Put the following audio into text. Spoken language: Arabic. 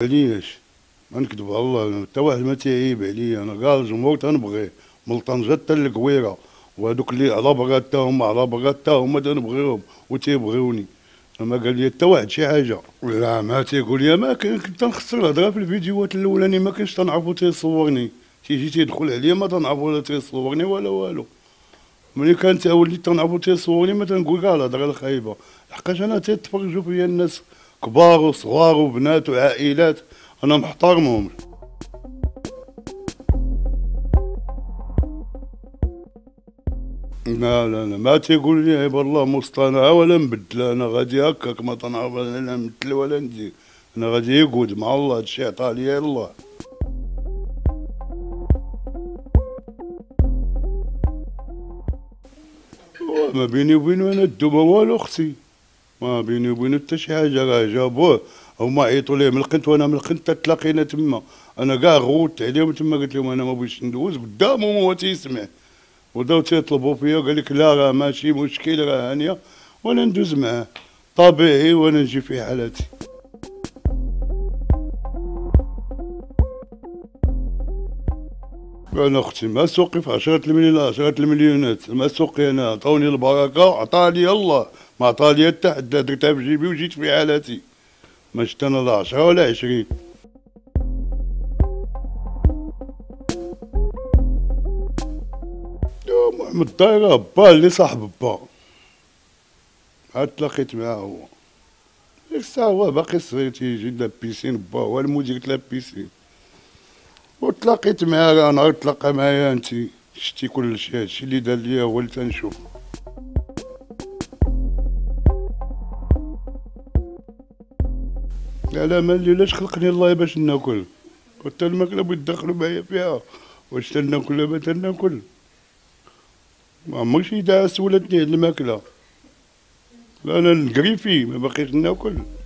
علاش ما نكذب على الله، حتى واحد ما تيعيب عليا، انا كاع الجمهور تنبغيه من طنجة حتى للكويرة، وهذوك اللي على بغات حتى هما على بغات حتى هما تنبغيهم وتيبغيوني. ما قال لي حتى واحد شي حاجه، لا ما تيقول لي، ما كنت نخسر الهضره في الفيديوهات الاولاني، ما كنتش تنعرفو تيصورني، تيجي تيدخل عليا ما تنعرفو لا تيصورني ولا والو. ملي كانت وليت تنعرفو تيصورني ما تنقول كاع الهضره الخايبه، لحقاش انا تيتفرجوا فيا الناس كبار وصغار وبنات وعائلات، انا محترمهم. لا لا لا، ما تيقول لي عيب الله مصطنعة ولا مبدلة، أنا غادي هكاك ما تنعرف أنا لا نبدل ولا ندير، أنا غادي يقود مع الله، هادشي عطاه ليا الله. ما بيني وبينو أنا الدوبة والو أختي، ما بيني وبينو حتى شي حاجة، راه جابوه هما عيطوا ليه من القنت وأنا من القنت تلاقينا تما، أنا كاع غوت عليهم تما قلت لهم أنا ما بغيتش ندوز قدامهم وهو تيسمع، وبداو تيطلبوا فيا وقال لك لا راه ماشي مشكل راه هانية، وأنا ندوز معاه طبيعي وأنا نجي في حالاتي. انا اختي ما سوقي في 10 المليونات، ما سوقي انا، عطوني البركه عطاني الله، ما عطاني حتى حد، درتها في جيبي وجيت في حالاتي، ما شفت انا لا 10 ولا 20. يا محمد الدايره با اللي صاحب با، عاد تلاقيت معاه هو، ديك الساعه هو باقي صغير تيجي لابيسين با هو المدير د لابيسين، وتلاقيت معاه نهار تلاقى معايا انتي شتي كلشي، هادشي اللي دار ليا هو اللي تنشوف. على مالي لاش خلقني الله باش ناكل، وحتى الماكلة بغيت تدخلوا معايا فيها، واش تناكل ما تناكل، ما عمرك شي سولتني هاد الماكلة، لا انا نقري فيه ما باقيش ناكل.